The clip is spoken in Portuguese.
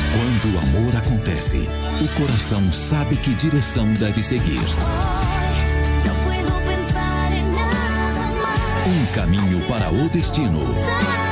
Quando o amor acontece, o coração sabe que direção deve seguir. Um caminho para o destino.